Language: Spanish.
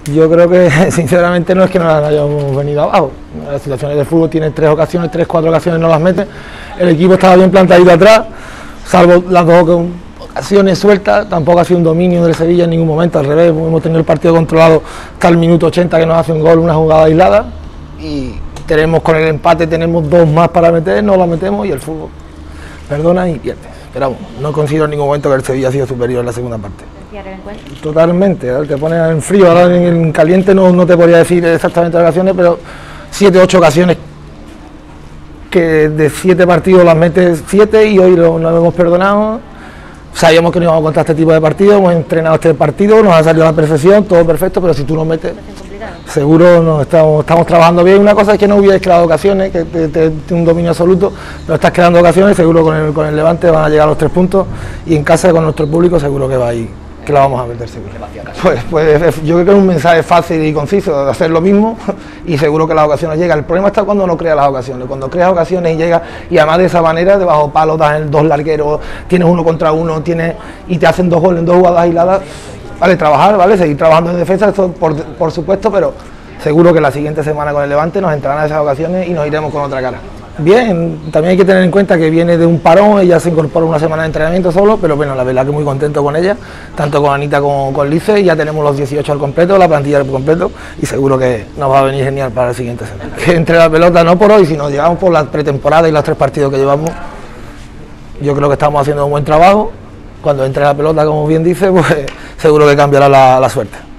Yo creo que sinceramente no es que no hayamos venido abajo. Las situaciones de fútbol tiene 4 ocasiones no las mete. El equipo estaba bien plantadito atrás, salvo las 2 ocasiones sueltas. Tampoco ha sido un dominio del Sevilla en ningún momento, al revés. Hemos tenido el partido controlado hasta el minuto 80 que nos hace un gol, una jugada aislada. Y tenemos con el empate, tenemos 2 más para meter, no la metemos y el fútbol perdona y pierde. Pero vamos, no considero en ningún momento que el Sevilla ha sido superior en la segunda parte. Totalmente, te pones en frío, ahora en caliente no te podría decir exactamente las ocasiones, pero 7 u 8 ocasiones que de 7 partidos las metes 7 y hoy lo hemos perdonado. Sabíamos que no íbamos a contar este tipo de partidos, hemos entrenado este partido, nos ha salido a la perfección, todo perfecto, pero si tú nos metes, seguro no estamos trabajando bien. Una cosa es que no hubierais creado ocasiones, que te un dominio absoluto, pero estás creando ocasiones, seguro con el Levante van a llegar a los 3 puntos y en casa con nuestro público seguro que va ahí, que la vamos a meter seguro. Pues yo creo que es un mensaje fácil y conciso de hacer lo mismo y seguro que las ocasiones llegan. El problema está cuando no creas las ocasiones, cuando creas ocasiones y llegas y además de esa manera, debajo palo, das 2 largueros, tienes 1 contra 1, y te hacen 2 goles en 2 jugadas aisladas. Vale, trabajar, vale, seguir trabajando en defensa, esto por supuesto, pero seguro que la siguiente semana con el Levante nos entrarán esas ocasiones y nos iremos con otra cara. Bien, también hay que tener en cuenta que viene de un parón, ella se incorpora una semana de entrenamiento solo, pero bueno, la verdad que muy contento con ella, tanto con Anita como con Lice, ya tenemos los 18 al completo, la plantilla al completo, y seguro que nos va a venir genial para la siguiente semana. Que entre la pelota no por hoy, sino llegamos por la pretemporada y los 3 partidos que llevamos, yo creo que estamos haciendo un buen trabajo. Cuando entre la pelota, como bien dice, pues seguro que cambiará la suerte.